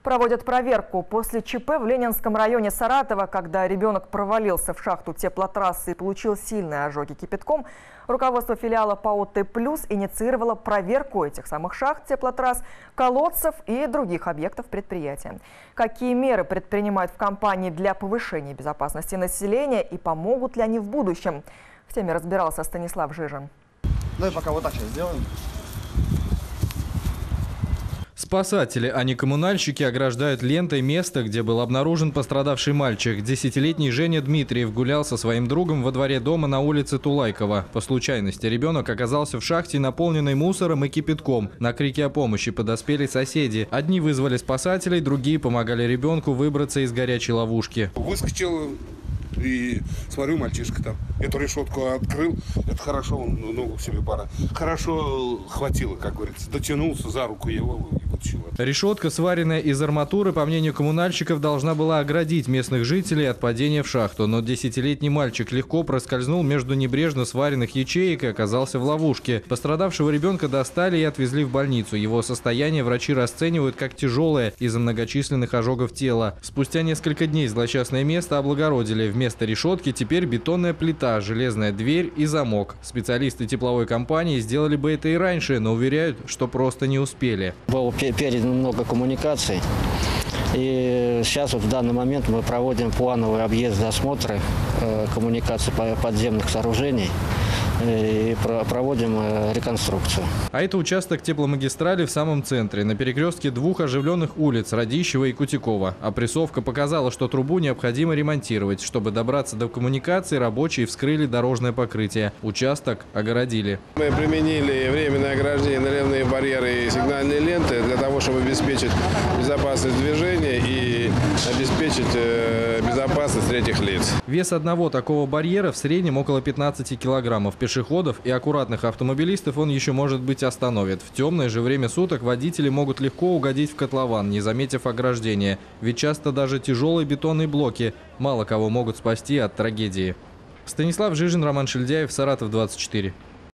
Проводят проверку после ЧП в Ленинском районе Саратова, когда ребенок провалился в шахту теплотрассы и получил сильные ожоги кипятком. Руководство филиала ПАО «Т+» инициировало проверку этих самых шахт, теплотрасс, колодцев и других объектов предприятия. Какие меры предпринимают в компании для повышения безопасности населения и помогут ли они в будущем? В теме разбирался Станислав Жижин. Давай пока вот так сейчас сделаем. Спасатели, а не коммунальщики, ограждают лентой место, где был обнаружен пострадавший мальчик. 10-летний Женя Дмитриев гулял со своим другом во дворе дома на улице Тулайкова. По случайности ребенок оказался в шахте, наполненной мусором и кипятком. На крики о помощи подоспели соседи. Одни вызвали спасателей, другие помогали ребенку выбраться из горячей ловушки. Выскочил и смотрю, мальчишка там эту решетку открыл. Это хорошо, ногу себе пара. Хорошо хватило, как говорится. Дотянулся за руку его и вытащил. Решетка, сваренная из арматуры, по мнению коммунальщиков, должна была оградить местных жителей от падения в шахту. Но 10-летний мальчик легко проскользнул между небрежно сваренных ячеек и оказался в ловушке. Пострадавшего ребенка достали и отвезли в больницу. Его состояние врачи расценивают как тяжелое из-за многочисленных ожогов тела. Спустя несколько дней злосчастное место облагородили. Вместо решетки теперь бетонная плита, железная дверь и замок. Специалисты тепловой компании сделали бы это и раньше, но уверяют, что просто не успели. Было передано много коммуникаций. И сейчас вот в данный момент мы проводим плановый объезд, осмотры коммуникаций подземных сооружений и проводим реконструкцию. А это участок тепломагистрали в самом центре, на перекрестке двух оживленных улиц – Радищева и Кутякова. Опрессовка показала, что трубу необходимо ремонтировать. Чтобы добраться до коммуникации, рабочие вскрыли дорожное покрытие. Участок огородили. Мы применили временное ограждение, наливные барьеры и сигнальные ленты для того, чтобы обеспечить безопасность движения и обеспечить безопасность третьих лиц. Вес одного такого барьера в среднем около 15 килограммов. Пешеходов и аккуратных автомобилистов он еще, может быть, остановит. В темное же время суток водители могут легко угодить в котлован, не заметив ограждения. Ведь часто даже тяжелые бетонные блоки мало кого могут спасти от трагедии. Станислав Жижин, Роман Шильдяев, Саратов, 24.